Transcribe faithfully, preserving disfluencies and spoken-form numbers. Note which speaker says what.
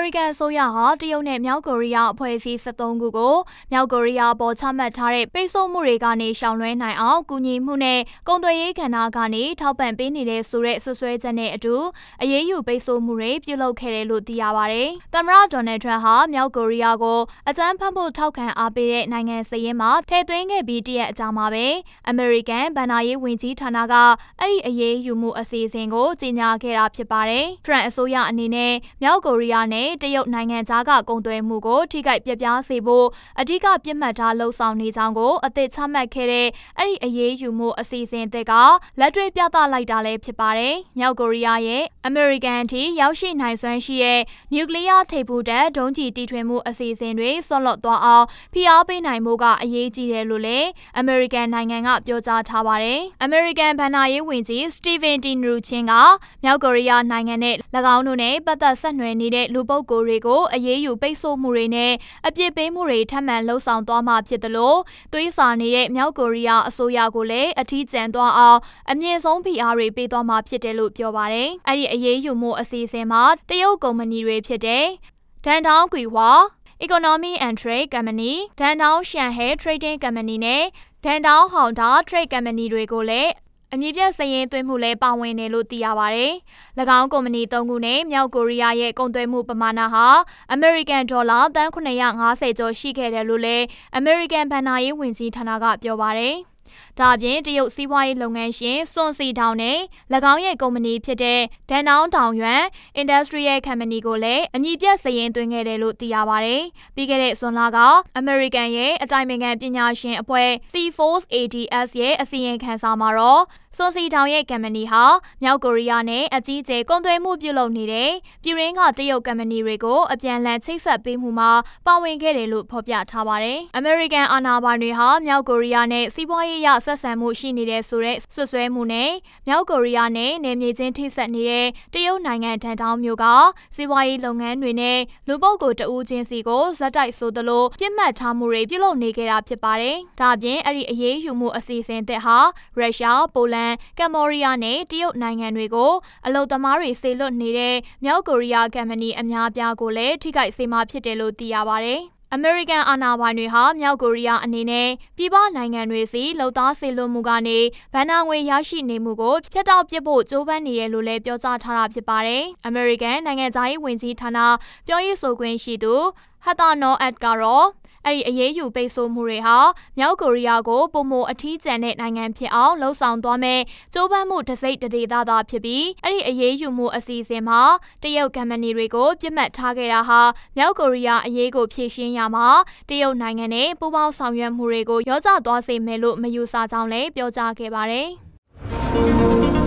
Speaker 1: ရိကန်အစိုးရဟာတရုတ်နဲ့မြောက်ကိုရီးယားအဖွဲ့အစည်း၁၃ခုကိုမြောက်ကိုရီးယားပေါ်ချမှတ်ထားတဲ့ပိတ်ဆို့မှုတွေကနေရှောင်လွှဲနိုင်အောင်ကူညီမှုနဲ့ကုန်သွယ်ရေးကဏ္ဍကနေထောက်ပံ့ပေးနေတဲ့ဆိုတဲ့ဆွဆွဲချက်နဲ့အတူအရေးယူပိတ်ဆို့မှုတွေပြုလုပ်ခဲ့တယ်လို့သိရပါတယ်။သမ္မတဒေါ်နယ်ထရန့်ဟာမြောက်ကိုရီးယားကိုအကြမ်းဖက်ဖို့ထောက်ခံအားပေးတဲ့နိုင်ငံစာရင်းမှာထည့်သွင်းခဲ့ပြီးတရက်အကြာမှာပဲအမေရိကန်ဘဏ္ဍာရေးဝန်ကြီးဌာနကအဲ့ဒီအရေးယူမှုအစီအစဉ်ကိုကြေညာခဲ့တာဖြစ်ပါတယ်။ထရန့်အစိုးရအနေနဲ့မြောက်ကိုရီးယားနဲ့တရုတ်နိုင်ငံသားကကုန်သွယ်မှုကိုထိခိုက်ပြပြစေဖို့အဓိကပြစ်မှတ်ထားလှုံ့ဆော်နေကြောင်းကိုအသစ်ချမှတ်ခဲ့တဲ့အဲ့ဒီအရေးယူမှုအစီအစဉ်အသစ်ကလက်တွေ့ပြသလိုက်တာလည်းဖြစ်ပါတယ်။မြောက်ကိုရီးယားရဲ့အမေရိကန်အထိရောက်ရှိနိုင်စွမ်းရှိတဲ့နျူကလ িয়ার ထိပ်ဖူးတပ်ဒုံးကျည်တီထွင်မှုအစီအစဉ်တွေဆွတ်လွတ်သွားအောင်ဖိအားပေးနိုင်မှုကအရေးကြီးတယ်လို့လည်းအမေရိကန်နိုင်ငံကပြောကြားထားပါတယ်။အမေရိကန်ဘဏ္ဍာရေးဝန်ကြီးစတီဗင်တီနရူချင်းကမြောက်ကိုရီးယားနိုင်ငံနဲ့၎င်းတို့နဲ့ပတ်သက်ဆက်နွယ်နေတဲ့လူပုဂ္ဂိုလ်တွေကိုအရေးယူပိတ်ဆို့မှုတွေနဲ့အပြစ်ပေးမှုတွေထပ်မံလှုံ့ဆော်သွားမှာဖြစ်တယ်လို့သွေးစာနေတဲ့မြောက်ကိုရီးယားအစိုးရကိုလည်းအထီးကျန်သွားအောင်အမြင့်ဆုံးဖိအားတွေပေးသွားမှာဖြစ်တယ်လို့ပြောပါတယ်။အဲ့ဒီအရေးယူမှုအစီအစဉ်မှာတရုတ်ကုမ္ပဏီတွေဖြစ်တဲ့ဒန်တောင်းကွီဟွာ Economy and Trade Company ဒန်တောင်းရှန်ဟဲ Trading Company နဲ့ဒန်တောင်းဟောင်တာ Trade Company တွေကိုလည်းအမြင့်ပြတ်စည်ရင်သွင်းမှုလဲပါဝင်တယ်လို့သိရပါတယ်။၎င်းကုမ္ပဏီသုံးခုနဲ့မြောက်ကိုရီးယားရဲ့ကုန်သွယ်မှုပမာဏဟာအမေရိကန်ဒေါ်လာသန်းခုနှစ်ရာငါးဆယ်ကျော်ရှိခဲ့တယ်လို့လည်းအမေရိကန်ဘဏ္ဍာရေးဝန်ကြီးဌာနကပြောပါတယ်။ဒါအပြင်တရုတ်စီးပွားရေးလုပ်ငန်းရှင်စွန်စီတောင်နဲ့၎င်းရဲ့ကုမ္ပဏီဖြစ်တဲ့ဒန်တောင်းတောင်ယွမ် Industrial Company ကိုလည်းအမည်ပြတ်စည်ရင်သွင်းခဲ့တယ်လို့သိရပါတယ်။ပြီးခဲ့တဲ့ဇွန်လကအမေရိကန်ရဲ့အတိုင်ပင်ခံပညာရှင်အဖွဲ့ C-Force အေ ဒီ အက်စ် ရဲ့အစီရင်ခံစာမှာတော့စွန်စီတောင်ရဲ့ကုမ္ပဏီဟာမြောက်ကိုရီးယားနဲ့အကြီးအကျယ်ကုန်သွယ်မှုပြုလုပ်နေတဲ့ပြည်ရင်းကတရုတ်ကုမ္ပဏီတွေကိုအပြန်အလှန်ချိတ်ဆက်ပေးမှုမှာပါဝင်ခဲ့တယ်လို့ဖော်ပြထားပါတယ်။အမေရိကန်အာဏာပိုင်တွေဟာမြောက်ကိုရီးယားနဲ့စီးပွားရေးရဆက်ဆံမှုရှိနေတဲ့ဆိုတဲ့ဆွဆွဲမှုနဲ့မြောက်ကိုရီးယားနဲ့နယ်မြေချင်းထိစပ်နေတဲ့တရုတ်နိုင်ငံဒန်တောင်းမြို့ကစီးပွားရေးလုပ်ငန်းတွေနဲ့လူပုဂ္ဂိုလ်တဦးချင်းစီကိုဇက်တိုက်ဆိုသလိုပြစ်မှတ်ထားမှုတွေပြုလုပ်နေကြတာဖြစ်ပါတယ်။ဒါအပြင်အဲ့ဒီအရေးယူမှုအစီအစဉ်တစ်ဟာရုရှား၊ပိုလန်ကမ္ဘောဒီးယားနဲ့တရုတ်နိုင်ငံတွေကိုအလုံသမားတွေဆေလွတ်နေတဲ့မြောက်ကိုရီးယားကုမ္ပဏီအများပြားကိုလည်းထိခိုက်စေမှာဖြစ်တယ်လို့သိရပါတယ်။အမေရိကန်အာဏာပိုင်တွေဟာမြောက်ကိုရီးယားအနေနဲ့ပြည်ပနိုင်ငံတွေစီလှုပ်သားဆေလွတ်မှုကနေဗန်နာငွေရရှိနေမှုကိုဖျက်တောက်ပစ်ဖို့ကြိုးပမ်းနေရလို့လည်းပြောကြားထားတာဖြစ်ပါတယ်။အမေရိကန်နိုင်ငံသားရေးဝန်ကြီးဌာနပြောရေးဆိုခွင့်ရှိသူဟတ်တာနော်အက်ကတော့အဲ့ဒီအရေးယူပိတ်ဆို့မှုတွေဟာမြောက်ကိုရီးယားကိုပုံမအထီးကျန်တဲ့နိုင်ငံဖြစ်အောင်လှုံ့ဆော်သွားမယ်ကြိုးပမ်းမှုတစ်စိတ်တဒေသသာဖြစ်ပြီးအဲ့ဒီအရေးယူမှုအစီအစဉ်မှာတရုတ်ကုမ္ပဏီတွေကိုပြစ်မှတ်ထားခဲ့တာဟာမြောက်ကိုရီးယားအရေးကိုဖြေရှင်းရမှာတရုတ်နိုင်ငံနဲ့ပူးပေါင်းဆောင်ရွက်မှုတွေကိုရောကျသွားစေမယ်လို့မယူဆကြောင်းလည်းပြောကြားခဲ့ပါတယ်။